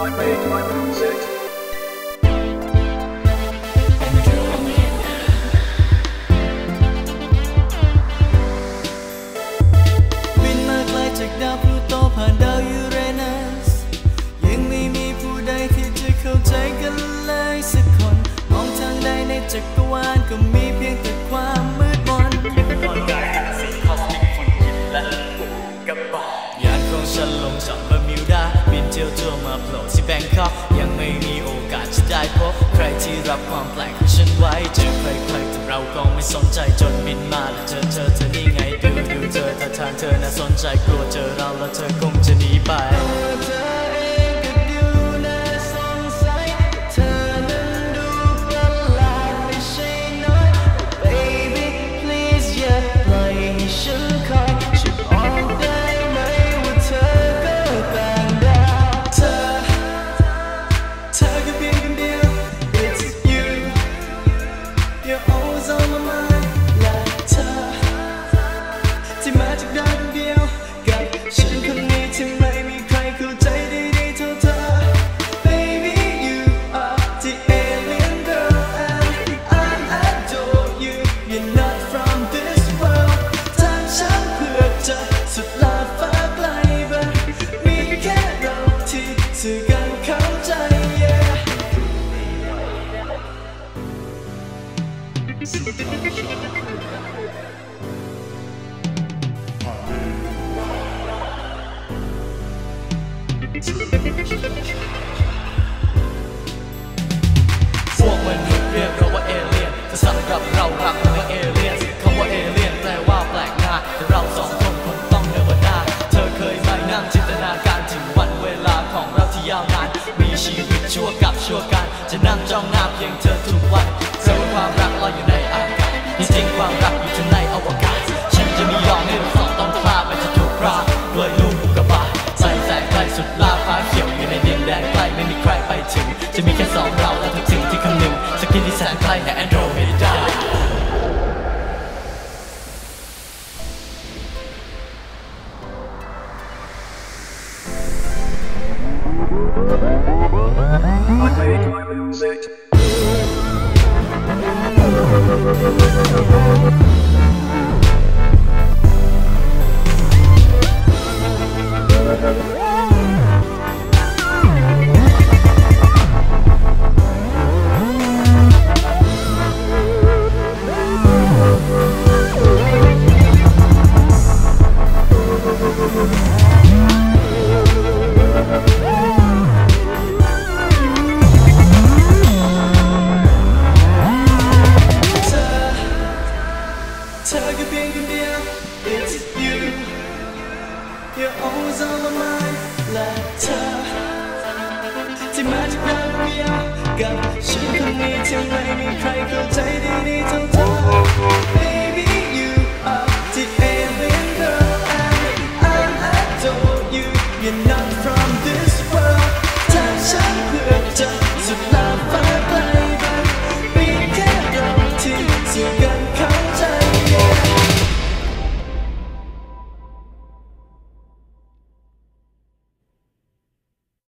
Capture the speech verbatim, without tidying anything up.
บินมาไกลจากดาวพลูโตผ่านดาวยูเรนัสยังไม่มีผู้ใดที่จะเข้าใจกันเลยสักคนมองทางใดในจักรวาลก็มีเพียงแต่ความมืดมนยานของฉันลงจากบาร์มิวดาบินเที่ยวทั่วมาโผล่ที่แบงคอกยังไม่มีโอกาสจะได้พบใครที่รับความแปลกของฉันไว้เจอใครๆแต่เราก็ไม่สนใจจนบินมาแล้วเจอเธอเธอนี่ไงดูดูเธอท่าทางเธอน่าสนใจกลัวเจอเราแล้วเธอคงจะหนีไปสื่อกันเข้าใจ yeah พวกมนุษย์เรียกเราว่าเอเลี่ยนแต่สำหรับเรารักมันก็เอเลี่ยนคำว่าเอเลี่ยนแปลว่าแปลกหน้าแต่เราสองคนคงต้องเดินบนหน้าเธอเคยไหมนั่งจินตนาการถึงวันเวลาของเราที่ยาวนานมีชีวิตชั่วกับชั่วกันจะนั่งจ้องหน้าเพียงเธอทุกวันเธอว่าความรักลอยอยู่ในอากาศจริงๆความรักอยู่ในอวกาศฉันจะไม่ยอมให้เราสองต้องพลาดมันจะถูกพรากด้วยลูกอุกกาบาตใส่แสงไกลสุดลาฟ้าเขียวอยู่ในดินแดนไกลไม่มีใครไปถึงจะมีแค่สองเราและทุกสิ่งที่คำนึงสกินที่แสนไกลในแอนโดรเมดา I made my music. It's you, you're always on my mind และเธอที่มาจากดาวดวงเดียวกับฉันคนนี้ที่